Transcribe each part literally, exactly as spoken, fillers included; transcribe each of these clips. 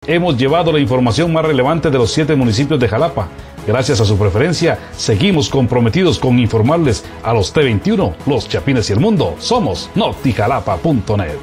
Hemos llevado la información más relevante de los siete municipios de Jalapa. Gracias a su preferencia, seguimos comprometidos con informarles a los T veintiuno, los Chapines y el mundo. Somos Notijalapa punto net.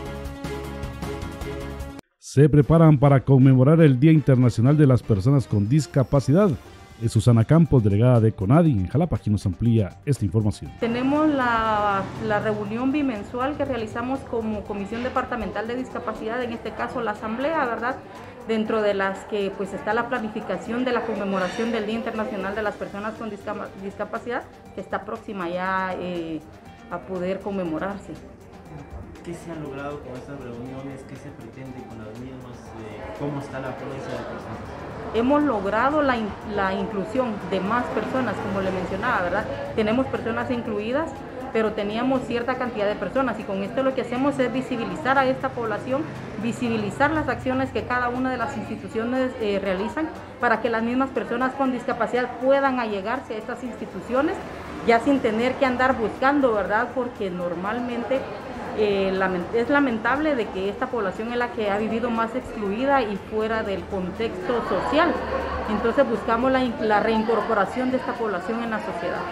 Se preparan para conmemorar el Día Internacional de las Personas con Discapacidad. Es Susana Campos, delegada de CONADI en Jalapa, quien nos amplía esta información. Tenemos la, la reunión bimensual que realizamos como Comisión Departamental de Discapacidad, en este caso la Asamblea, ¿verdad? Dentro de las que pues está la planificación de la conmemoración del Día Internacional de las Personas con Discap Discapacidad, que está próxima ya eh, a poder conmemorarse. ¿Qué se ha logrado con estas reuniones? ¿Qué se pretende con las mismas? Eh, ¿Cómo está la afluencia de personas? Hemos logrado la, in la inclusión de más personas, como le mencionaba, ¿verdad? Tenemos personas incluidas, pero teníamos cierta cantidad de personas y con esto lo que hacemos es visibilizar a esta población, visibilizar las acciones que cada una de las instituciones eh, realizan para que las mismas personas con discapacidad puedan allegarse a estas instituciones, ya sin tener que andar buscando, ¿verdad? Porque normalmente Eh, lament es lamentable de que esta población es la que ha vivido más excluida y fuera del contexto social. Entonces buscamos la, la reincorporación de esta población en la sociedad.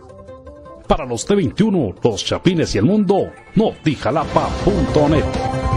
Para los T veintiuno, los Chapines y el mundo, Notijalapa punto net.